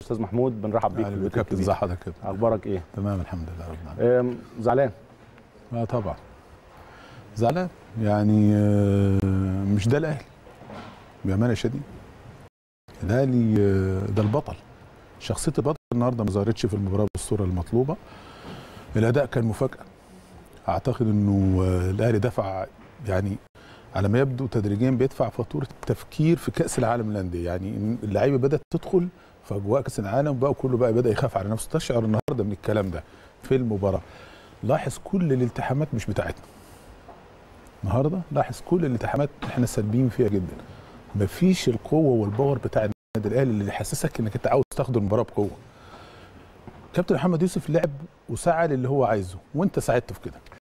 استاذ محمود بنرحب بيك في البيت كابتن. ازي حضرتك؟ اخبارك ايه؟ تمام الحمد لله رب العالمين. زعلان؟ طبعا زعلان يعني مش ده الاهلي بامانه شديده. الاهلي ده البطل، شخصيه البطل النهارده ما ظهرتش في المباراه بالصوره المطلوبه. الاداء كان مفاجاه. اعتقد انه الاهلي دفع يعني على ما يبدو تدريجيا بيدفع فاتوره التفكير في كاس العالم للانديه، يعني اللعيبه بدات تدخل في اجواء كاس العالم بقى، كله بقى بدا يخاف على نفسه. تشعر النهارده من الكلام ده في المباراه. لاحظ كل الالتحامات مش بتاعتنا النهارده، لاحظ كل الالتحامات احنا سلبيين فيها جدا. مفيش القوه والباور بتاع النادي الاهلي اللي يحسسك انك انت عاوز تاخد المباراه بقوه. كابتن محمد يوسف لعب وسعى للي هو عايزه وانت ساعدته في كده.